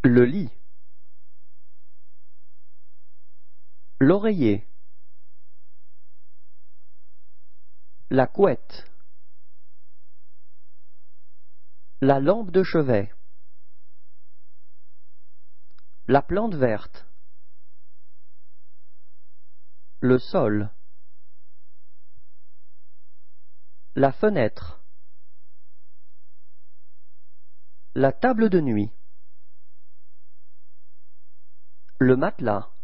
Le lit. L'oreiller. La couette. La lampe de chevet. La plante verte. Le sol. La fenêtre. La table de nuit. Le matelas.